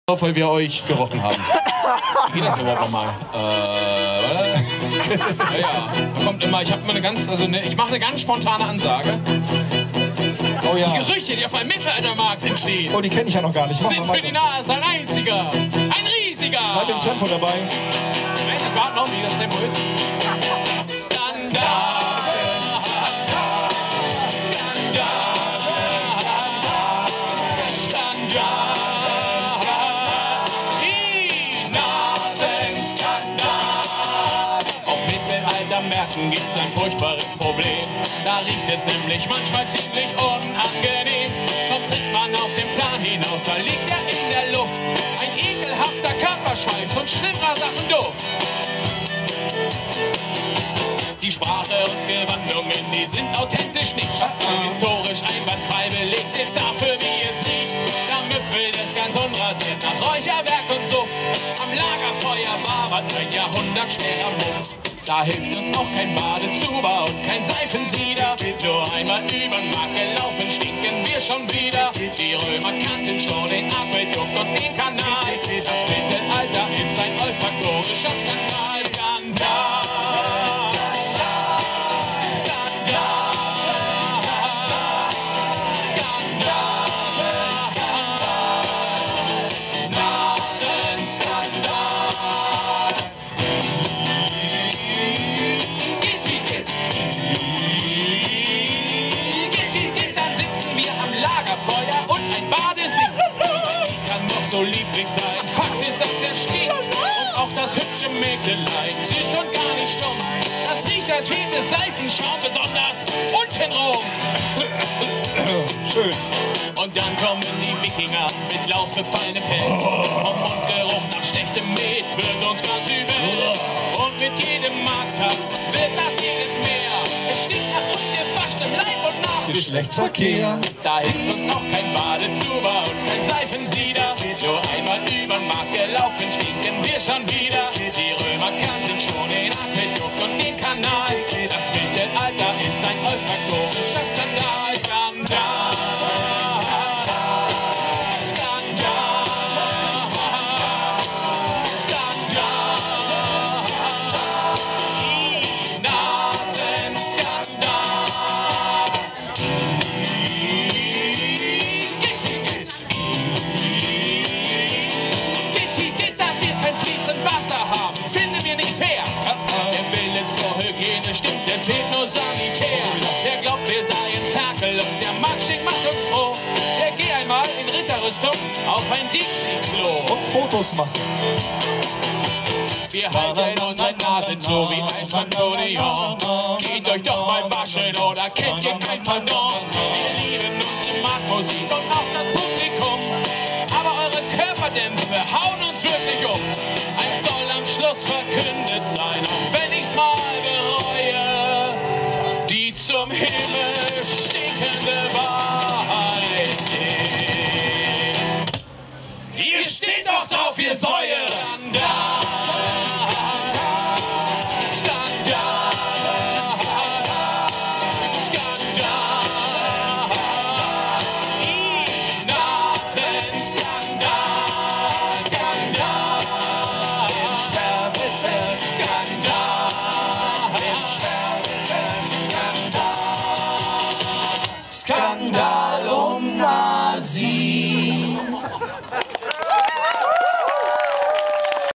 weil wir euch gerochen haben. Wie geht das überhaupt nochmal? Ja, da kommt immer, ich habe immer eine ganz, ich mache eine ganz spontane Ansage. Oh ja. Die Gerüchte, die auf einem Mittelaltermarkt entstehen, Oh, die kenne ich ja noch gar nicht. Mach sind mal für die weiter. Nase ein einziger, ein riesiger. Bleib im Tempo dabei. Moment, ich warte noch, wie das Tempo ist. Skandal. Gibt's ein furchtbares Problem. Da riecht es nämlich manchmal ziemlich unangenehm. Kommt tritt man auf den Plan hinaus, da liegt er in der Luft. Ein ekelhafter Körperschweiß und schlimmer Sachen Duft. Die Sprache und Gewandungen, die sind authentisch nicht. Historisch einwandfrei belegt ist dafür, wie es riecht. Da müffelt es ganz unrasiert nach Räucherwerk und Suft. Am Lagerfeuer wabert ein Jahrhundert schwerer Muff. Da hilft uns auch kein Badezuber und kein Seifensieder. So einmal übern Markt gelaufen, stinken wir schon wieder. Die Römer kannten schon den Aquädukt und den Kanal. Das Mittelalter ist ein olfaktorischer Skandal. Skandal. So lieblich sein. Fakt ist, dass er stinkt. Und auch das hübsche Mägdelein, süß und gar nicht stumm. Das riecht, als fehlte Seifenschaum, besonders untenrum. Schön. Und dann kommen die Wikinger mit lausbefallenem Pelz. Und Mundgeruch nach schlechtem Met wird uns ganz übel. Und mit jedem Markttag wird das jedes mehr. Es stinkt nach ungewaschenem Leib und nach Geschlechtsverkehr. Da hilft uns auch kein Badezuber und kein Seifensieder. Nur einmal übern Markt gelaufen, stinken wir schon wieder. Die Römer kannten schon den Aquädukt und den Kanal. Das Mittelalter ist ein olfaktorischer Skandal. Skandal. Stimmt, es fehlt nur sanitär. Der glaubt, wir seien Ferkel und der Matschig macht uns froh. Der geh einmal in Ritterrüstung auf ein Dixie-Klo. Und Fotos machen. Wir halten unsere Nasen so wie ein Akkordeon. Geht euch doch mal waschen oder kennt ihr kein Pardon. Wir lieben unsere Marktmusik und auch das Publikum. Aber eure Körperdämpfe hauen uns wirklich um. Eins soll am Schluss verkündet sein, auch wenn ich's mal bereue. Die zum Himmel stinkende Wahrheit. Ihr steht doch drauf, ihr Säue!